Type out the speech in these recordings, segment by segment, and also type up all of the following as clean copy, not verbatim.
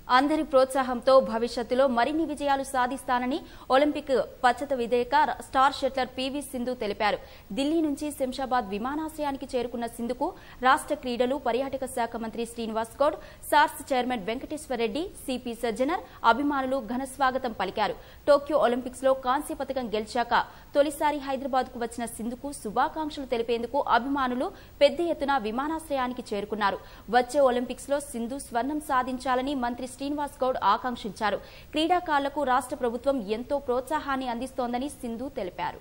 అందరి ప్రోత్సాహంతో భవిష్యత్తులో మరిన్ని విజయాలు సాధిస్తానని ఒలింపిక్ పచ్చత విజేత స్టార్ షట్లర్ పీవీ సింధు తెలిపారు. ఢిల్లీ నుంచి శంషాబాద్ విమానాశ్రయానికి చేరుకున్న సింధుకు రాష్ట్ర క్రీడలు పర్యాటక శాఖ మంత్రి శ్రీనివాస్ గౌడ్, సార్స్ చైర్మన్ వెంకటేశ్వర రెడ్డి, సిపి సజ్జనర్, అభిమానులు ఘన స్వాగతం పలికారు. టోక్యో ఒలింపిక్స్ లో కాంస్య పతకం గెలిచాక తొలిసారి హైదరాబాద్ కు వచ్చిన సింధుకు శుభాకాంక్షలు తెలిపేందుకు అభిమానులు పెద్ద ఎత్తున విమానాశ్రయానికి చేరుకున్నారు. వచ్చే ఒలింపిక్స్ లో సింధు స్వర్ణం సాధించాలని మంత్రి శ్రీనివాస్ గౌడ్ ఆకాంక్షించారు. క్రీడాకారులకు రాష్ట్ర ప్రభుత్వం ఎంతో ప్రోత్సాహాన్ని అందిస్తోందని సింధు తెలిపారు.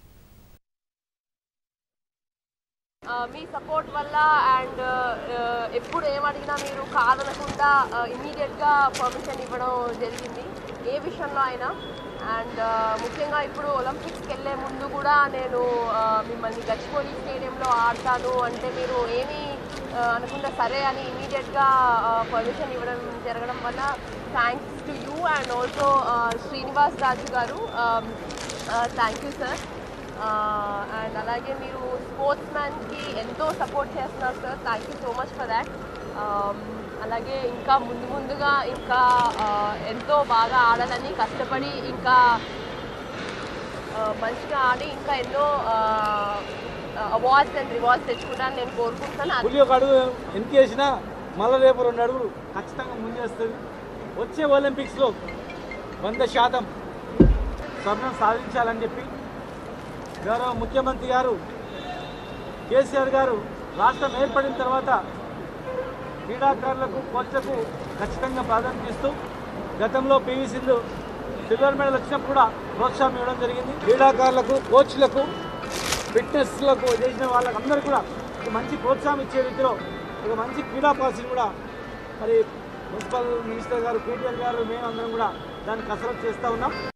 మీ సపోర్ట్ వల్ల అండ్ ఎప్పుడు ఏమడిగినా మీరు కాదనకుండా ఇమ్మీడియట్ గా పర్మిషన్ ఇవ్వడం జరిగింది ఏ విషయంలో అయినా. అండ్ ముఖ్యంగా ఇప్పుడు ఒలింపిక్స్కి వెళ్ళే ముందు కూడా నేను మిమ్మల్ని గచ్చిబౌలి స్టేడియంలో ఆడతాను అంటే మీరు ఏమీ అనుకుంటే సరే అని ఇమీడియట్గా పర్మిషన్ ఇవ్వడం జరగడం వల్ల thanks to you and also Srinivas Raju garu, thank you sir. And అలాగే మీరు స్పోర్ట్స్ మ్యాన్కి ఎంతో సపోర్ట్ చేస్తున్నారు sir, thank you so much for that. అలాగే ఇంకా ముందుగా ఇంకా ఎంతో బాగా ఆడాలని కష్టపడి ఇంకా మంచిగా ఆడి ఇంకా ఎన్నో అవార్డ్స్ అండ్ రివార్డ్స్ తెచ్చుకుంటాను నేను కోరుకుంటున్నాను. ఒక అడుగు ఎంత చేసినా మళ్ళీ రేపు 2 అడుగులు ఖచ్చితంగా ముందేస్తుంది. వచ్చే ఒలింపిక్స్లో 100% స్వర్ణం సాధించాలని చెప్పి గౌరవ ముఖ్యమంత్రి గారు కేసీఆర్ గారు రాష్ట్రం ఏర్పడిన తర్వాత క్రీడాకారులకు, కోచ్లకు ఖచ్చితంగా ప్రాధాన్యత ఇస్తూ గతంలో పీవీ సింధు సిల్వర్ మెడల్ వచ్చినప్పుడు కూడా ప్రోత్సాహం ఇవ్వడం జరిగింది. క్రీడాకారులకు, కోచ్లకు, ఫిట్నెస్లకు చేసిన వాళ్ళందరూ కూడా ఒక మంచి ప్రోత్సాహం ఇచ్చే రీతిలో ఒక మంచి క్రీడా పాలసీని కూడా మరి మున్సిపల్ మినిస్టర్ గారు, కేటీఆర్ గారు, మేము అందరం కూడా దాన్ని కసరత్తు చేస్తూ ఉన్నాం.